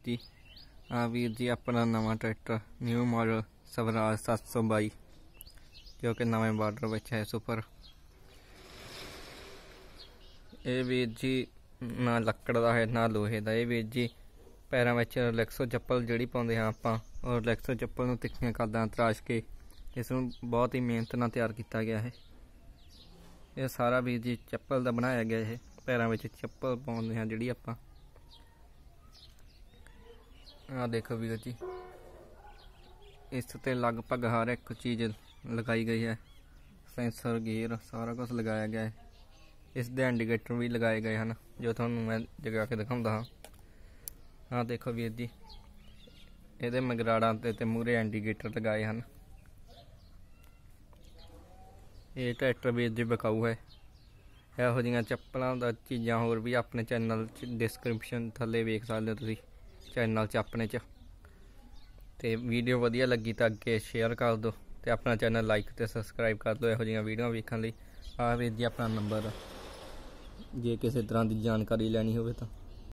जी। हाँ वीर जी, अपना नवा ट्रैक्टर न्यू मॉडल स्वराज 722 जो कि नवे बॉर्डर में है सुपर। ये वीर जी ना लकड़ का है ना लोहे का। ये वीर जी पैरों में रिलैक्सो चप्पल जी पाते हैं आप, और रिलैक्सो चप्पल में तिखियां कादां तराश के इसनूं बहुत ही मेहनत नाल तैयार किया गया है। यह सारा वीर जी चप्पल का बनाया गया है। पैरों में चप्पल पाते हैं जी आप। आ देखो वीर जी, इस ते लगभग हर एक चीज़ लगाई गई है। सेंसर गियर सारा कुछ लगाया गया है। इस दे इंडिकेटर भी लगाए गए हैं जो थोनों मैं जगा के दिखाऊंगा। हाँ हाँ देखो वीर जी, ये मगराड़ा ते मूहरे इंडिकेटर लगाए हैं। ये ट्रैक्टर वीर जी बिकाऊ है। ਇਹੋ ਜਿਹੀਆਂ ਚੱਪਲਾਂ ਦਾ ਚੀਜ਼ਾਂ ਹੋਰ ਵੀ ਆਪਣੇ ਚੈਨਲ 'ਚ ਡਿਸਕ੍ਰਿਪਸ਼ਨ ਥੱਲੇ ਵੇਖ ਸਕਦੇ ਹੋ ਤੁਸੀਂ ਚੈਨਲ 'ਚ ਆਪਣੇ 'ਚ। ਤੇ ਵੀਡੀਓ ਵਧੀਆ ਲੱਗੀ ਤਾਂ ਅੱਗੇ ਸ਼ੇਅਰ ਕਰ ਦਿਓ ਤੇ ਆਪਣਾ ਚੈਨਲ ਲਾਈਕ ਤੇ ਸਬਸਕ੍ਰਾਈਬ ਕਰ ਦਿਓ ਇਹੋ ਜਿਹੀਆਂ ਵੀਡੀਓ ਵੇਖਣ ਲਈ। ਆਹ ਵੀਰ ਜੀ ਆਪਣਾ ਨੰਬਰ, ਜੇ ਕਿਸੇ ਤਰ੍ਹਾਂ ਦੀ ਜਾਣਕਾਰੀ ਲੈਣੀ ਹੋਵੇ ਤਾਂ।